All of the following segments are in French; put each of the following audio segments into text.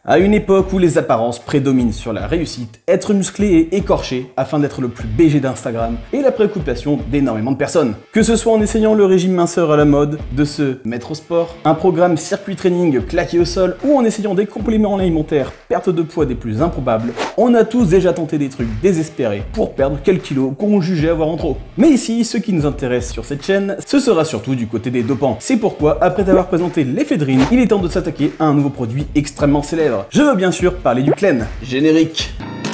À une époque où les apparences prédominent sur la réussite, être musclé et écorché afin d'être le plus BG d'Instagram est la préoccupation d'énormément de personnes. Que ce soit en essayant le régime minceur à la mode, de se mettre au sport, un programme circuit training claqué au sol ou en essayant des compléments alimentaires perte de poids des plus improbables, on a tous déjà tenté des trucs désespérés pour perdre quelques kilos qu'on jugeait avoir en trop. Mais ici, ce qui nous intéresse sur cette chaîne, ce sera surtout du côté des dopants. C'est pourquoi, après avoir présenté l'éphédrine, il est temps de s'attaquer à un nouveau produit extrêmement célèbre. Je veux bien sûr parler du Clen. Générique.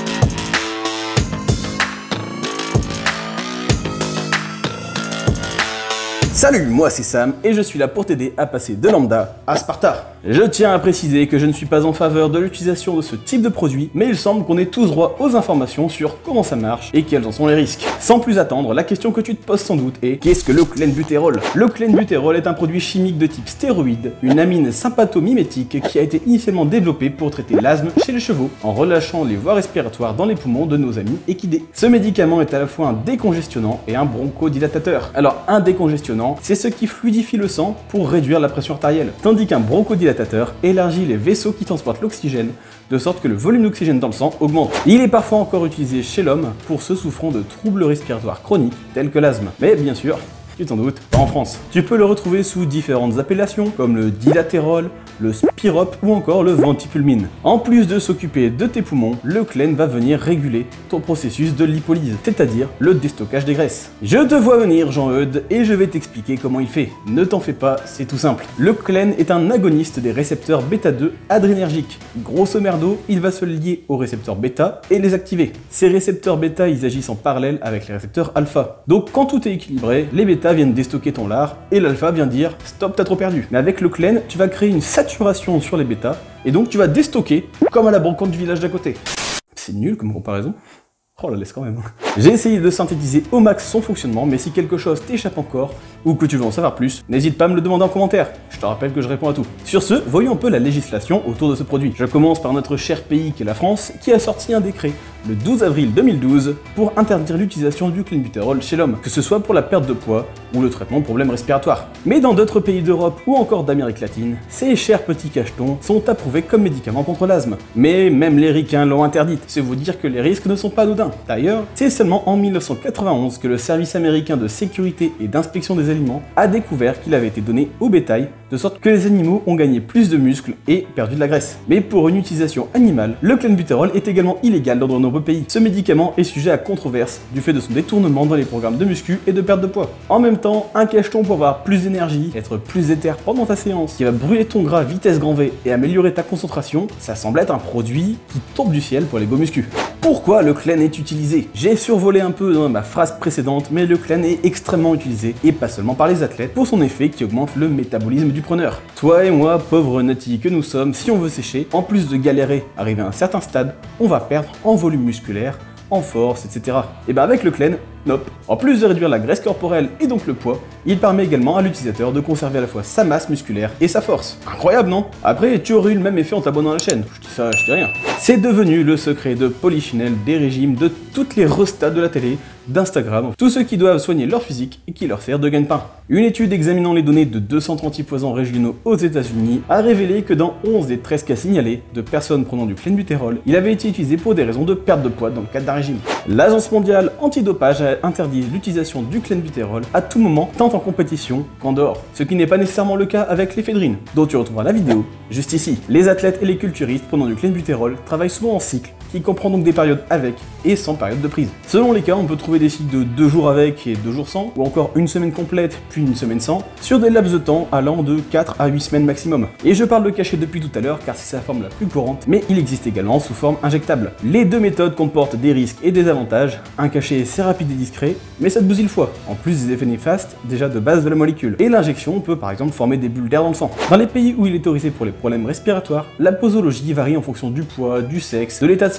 Salut, moi c'est Sam et je suis là pour t'aider à passer de lambda à Sparta. Je tiens à préciser que je ne suis pas en faveur de l'utilisation de ce type de produit, mais il semble qu'on ait tous droit aux informations sur comment ça marche et quels en sont les risques. Sans plus attendre, la question que tu te poses sans doute est: qu'est-ce que le clenbutérol? Le clenbutérol est un produit chimique de type stéroïde, une amine sympathomimétique qui a été initialement développée pour traiter l'asthme chez les chevaux en relâchant les voies respiratoires dans les poumons de nos amis équidés. Ce médicament est à la fois un décongestionnant et un bronchodilatateur. Alors un décongestionnant, c'est ce qui fluidifie le sang pour réduire la pression artérielle, tandis qu'un bronchodilatateur élargit les vaisseaux qui transportent l'oxygène, de sorte que le volume d'oxygène dans le sang augmente. Il est parfois encore utilisé chez l'homme pour ceux souffrant de troubles respiratoires chroniques tels que l'asthme. Mais bien sûr, tu t'en doutes, pas en France. Tu peux le retrouver sous différentes appellations comme le dilatérol, le Spirop ou encore le Ventipulmine. En plus de s'occuper de tes poumons, le Clen va venir réguler ton processus de lipolyse, c'est-à-dire le déstockage des graisses. Je te vois venir Jean-Eudes et je vais t'expliquer comment il fait. Ne t'en fais pas, c'est tout simple. Le Clen est un agoniste des récepteurs bêta-2 adrénergiques. Grosso merdo, il va se lier aux récepteurs bêta et les activer. Ces récepteurs bêta, ils agissent en parallèle avec les récepteurs alpha. Donc quand tout est équilibré, les bêta viennent déstocker ton lard et l'alpha vient dire stop, t'as trop perdu. Mais avec le Clen, tu vas créer une saturation sur les bêta et donc tu vas déstocker comme à la brocante du village d'à côté. C'est nul comme comparaison. Oh la laisse quand même. J'ai essayé de synthétiser au max son fonctionnement, mais si quelque chose t'échappe encore ou que tu veux en savoir plus, n'hésite pas à me le demander en commentaire. Je te rappelle que je réponds à tout. Sur ce, voyons un peu la législation autour de ce produit. Je commence par notre cher pays qui est la France, qui a sorti un décret le 12 avril 2012 pour interdire l'utilisation du clenbutérol chez l'homme, que ce soit pour la perte de poids ou le traitement de problèmes respiratoires. Mais dans d'autres pays d'Europe ou encore d'Amérique latine, ces chers petits cachetons sont approuvés comme médicaments contre l'asthme. Mais même les ricains l'ont interdite, c'est vous dire que les risques ne sont pas anodins. D'ailleurs, c'est seulement en 1991 que le service américain de sécurité et d'inspection des aliments a découvert qu'il avait été donné au bétail, de sorte que les animaux ont gagné plus de muscles et perdu de la graisse. Mais pour une utilisation animale, le clenbutérol est également illégal dans de nombreux pays. Ce médicament est sujet à controverse du fait de son détournement dans les programmes de muscu et de perte de poids. En même temps, un cacheton pour avoir plus d'énergie, être plus éther pendant ta séance, qui va brûler ton gras vitesse grand V et améliorer ta concentration, ça semble être un produit qui tombe du ciel pour les beaux muscus. Pourquoi le Clen est utilisé? J'ai survolé un peu dans ma phrase précédente, mais le Clen est extrêmement utilisé, et pas seulement par les athlètes, pour son effet qui augmente le métabolisme du preneur. Toi et moi, pauvres nutty que nous sommes, si on veut sécher, en plus de galérer, arriver à un certain stade, on va perdre en volume musculaire, en force, etc. Et ben avec le Clen, nope. En plus de réduire la graisse corporelle et donc le poids, il permet également à l'utilisateur de conserver à la fois sa masse musculaire et sa force. Incroyable, non? Après, tu aurais eu le même effet en t'abonnant à la chaîne. Je dis ça, je dis rien. C'est devenu le secret de Polichinelle des régimes de toutes les restats de la télé, d'Instagram, tous ceux qui doivent soigner leur physique et qui leur sert de gagne-pain. Une étude examinant les données de 230 poisons régionaux aux États-Unis a révélé que dans 11 des 13 cas signalés de personnes prenant du clenbutérol, il avait été utilisé pour des raisons de perte de poids dans le cadre d'un régime. L'Agence mondiale antidopage a interdit l'utilisation du clenbutérol à tout moment, tant en compétition qu'en dehors. Ce qui n'est pas nécessairement le cas avec l'éphédrine, dont tu retrouveras la vidéo juste ici. Les athlètes et les culturistes prenant du clenbutérol travaillent souvent en cycle, qui comprend donc des périodes avec et sans période de prise. Selon les cas, on peut trouver des cycles de 2 jours avec et 2 jours sans, ou encore une semaine complète puis une semaine sans, sur des laps de temps allant de 4 à 8 semaines maximum. Et je parle de cachet depuis tout à l'heure car c'est sa forme la plus courante, mais il existe également sous forme injectable. Les deux méthodes comportent des risques et des avantages. Un cachet c'est rapide et discret, mais ça te bousille le foie, en plus des effets néfastes déjà de base de la molécule. Et l'injection peut par exemple former des bulles d'air dans le sang. Dans les pays où il est autorisé pour les problèmes respiratoires, la posologie varie en fonction du poids, du sexe, de l'état de santé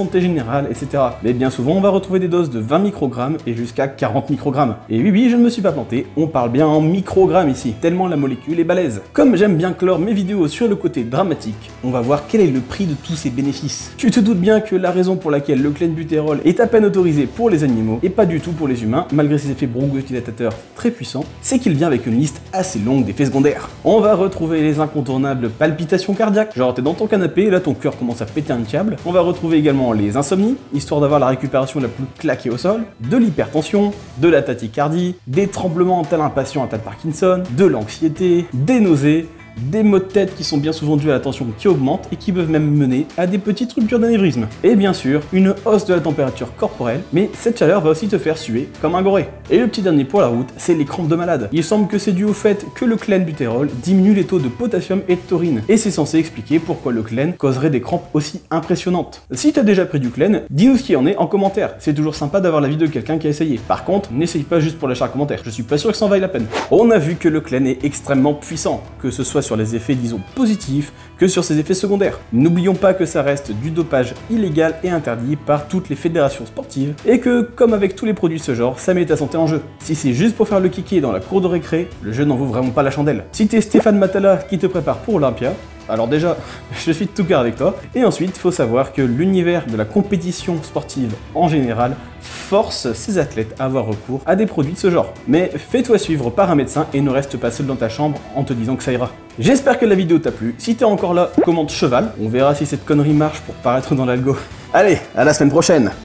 santé générale, etc. Mais bien souvent, on va retrouver des doses de 20 microgrammes et jusqu'à 40 microgrammes. Et oui, je ne me suis pas planté, on parle bien en microgrammes ici, tellement la molécule est balèze. Comme j'aime bien clore mes vidéos sur le côté dramatique, on va voir quel est le prix de tous ces bénéfices. Tu te doutes bien que la raison pour laquelle le clenbuterol est à peine autorisé pour les animaux et pas du tout pour les humains, malgré ses effets bronchodilatateurs très puissants, c'est qu'il vient avec une liste assez longue d'effets secondaires. On va retrouver les incontournables palpitations cardiaques, genre t'es dans ton canapé et là ton cœur commence à péter un câble. On va retrouver également les insomnies, histoire d'avoir la récupération la plus claquée au sol, de l'hypertension, de la tachycardie, des tremblements tel un patient atteint de Parkinson, de l'anxiété, des nausées, des maux de tête qui sont bien souvent dus à la tension qui augmente et qui peuvent même mener à des petites ruptures d'anévrisme. Et bien sûr, une hausse de la température corporelle, mais cette chaleur va aussi te faire suer comme un goré. Et le petit dernier pour la route, c'est les crampes de malade. Il semble que c'est dû au fait que le clenbuterol diminue les taux de potassium et de taurine, et c'est censé expliquer pourquoi le clen causerait des crampes aussi impressionnantes. Si t'as déjà pris du clen, dis-nous ce qu'il y en est en commentaire, c'est toujours sympa d'avoir l'avis de quelqu'un qui a essayé. Par contre, n'essaye pas juste pour lâcher un commentaire, je suis pas sûr que ça en vaille la peine. On a vu que le clen est extrêmement puissant, que ce soit sur les effets disons positifs que sur ses effets secondaires. N'oublions pas que ça reste du dopage illégal et interdit par toutes les fédérations sportives et que, comme avec tous les produits de ce genre, ça met ta santé en jeu. Si c'est juste pour faire le kiki dans la cour de récré, le jeu n'en vaut vraiment pas la chandelle. Si t'es Stéphane Matala qui te prépare pour Olympia, alors déjà, je suis de tout cœur avec toi. Et ensuite, il faut savoir que l'univers de la compétition sportive en général force ses athlètes à avoir recours à des produits de ce genre. Mais fais-toi suivre par un médecin et ne reste pas seul dans ta chambre en te disant que ça ira. J'espère que la vidéo t'a plu. Si t'es encore là, commente cheval. On verra si cette connerie marche pour paraître dans l'algo. Allez, à la semaine prochaine!